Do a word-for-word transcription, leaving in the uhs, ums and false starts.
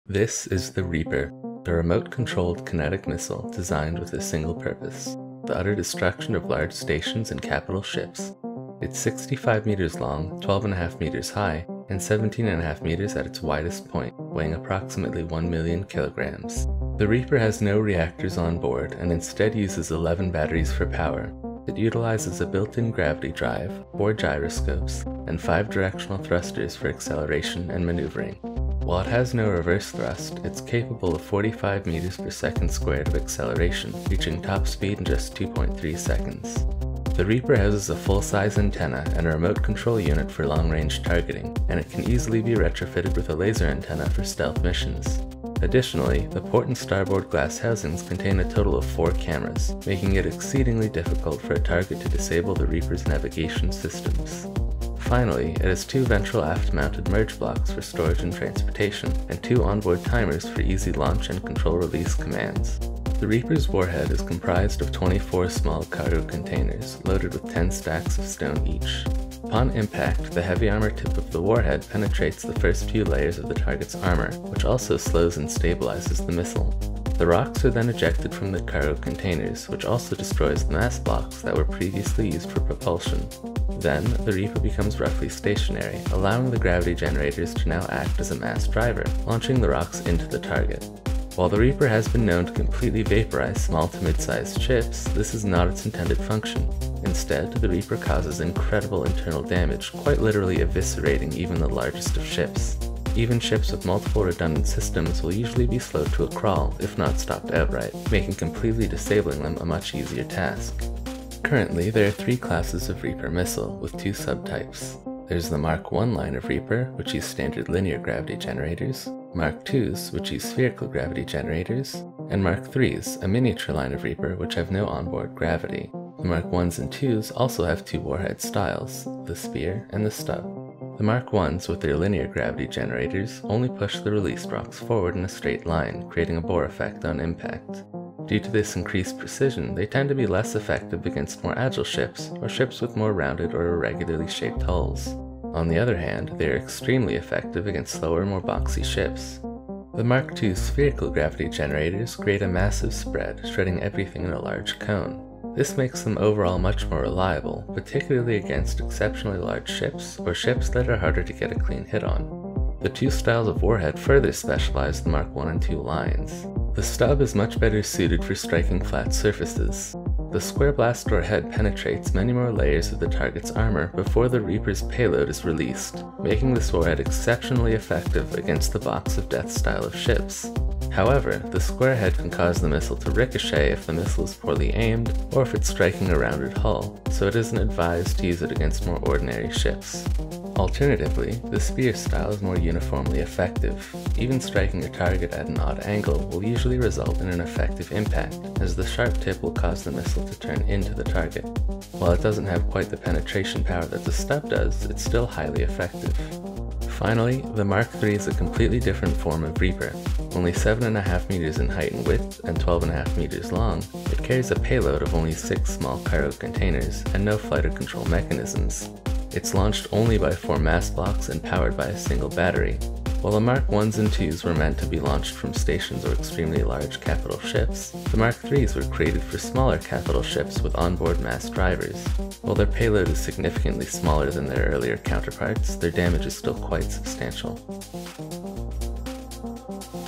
This is the Reaper, a remote-controlled kinetic missile designed with a single purpose: the utter destruction of large stations and capital ships. It's sixty-five meters long, twelve point five meters high, and seventeen point five meters at its widest point, weighing approximately one million kilograms. The Reaper has no reactors on board and instead uses eleven batteries for power. It utilizes a built-in gravity drive, four gyroscopes, and five directional thrusters for acceleration and maneuvering. While it has no reverse thrust, it's capable of forty-five meters per second squared of acceleration, reaching top speed in just two point three seconds. The Reaper houses a full-size antenna and a remote control unit for long-range targeting, and it can easily be retrofitted with a laser antenna for stealth missions. Additionally, the port and starboard glass housings contain a total of four cameras, making it exceedingly difficult for a target to disable the Reaper's navigation systems. Finally, it has two ventral aft-mounted merge blocks for storage and transportation, and two onboard timers for easy launch and control-release commands. The Reaper's warhead is comprised of twenty-four small cargo containers, loaded with ten stacks of stone each. Upon impact, the heavy armor tip of the warhead penetrates the first few layers of the target's armor, which also slows and stabilizes the missile. The rocks are then ejected from the cargo containers, which also destroys the mass blocks that were previously used for propulsion. Then, the Reaper becomes roughly stationary, allowing the gravity generators to now act as a mass driver, launching the rocks into the target. While the Reaper has been known to completely vaporize small to mid-sized ships, this is not its intended function. Instead, the Reaper causes incredible internal damage, quite literally eviscerating even the largest of ships. Even ships with multiple redundant systems will usually be slowed to a crawl, if not stopped outright, making completely disabling them a much easier task. Currently, there are three classes of Reaper missile, with two subtypes. There's the Mark one line of Reaper, which use standard linear gravity generators, Mark twos, which use spherical gravity generators, and Mark threes, a miniature line of Reaper which have no onboard gravity. The Mark ones and twos also have two warhead styles, the spear and the stub. The Mark ones, with their linear gravity generators, only push the release rocks forward in a straight line, creating a bore effect on impact. Due to this increased precision, they tend to be less effective against more agile ships, or ships with more rounded or irregularly shaped hulls. On the other hand, they are extremely effective against slower, more boxy ships. The Mark two spherical gravity generators create a massive spread, shredding everything in a large cone. This makes them overall much more reliable, particularly against exceptionally large ships, or ships that are harder to get a clean hit on. The two styles of warhead further specialize the Mark one and two lines. The stub is much better suited for striking flat surfaces. The square blast door head penetrates many more layers of the target's armor before the Reaper's payload is released, making this warhead exceptionally effective against the box of death style of ships. However, the square head can cause the missile to ricochet if the missile is poorly aimed, or if it's striking a rounded hull, so it isn't advised to use it against more ordinary ships. Alternatively, the spear style is more uniformly effective. Even striking a target at an odd angle will usually result in an effective impact, as the sharp tip will cause the missile to turn into the target. While it doesn't have quite the penetration power that the stub does, it's still highly effective. Finally, the Mark three is a completely different form of Reaper. Only seven point five meters in height and width and twelve point five meters long, it carries a payload of only six small cargo containers and no flight or control mechanisms. It's launched only by four mass blocks and powered by a single battery. While the Mark ones and twos were meant to be launched from stations or extremely large capital ships, the Mark threes were created for smaller capital ships with onboard mass drivers. While their payload is significantly smaller than their earlier counterparts, their damage is still quite substantial.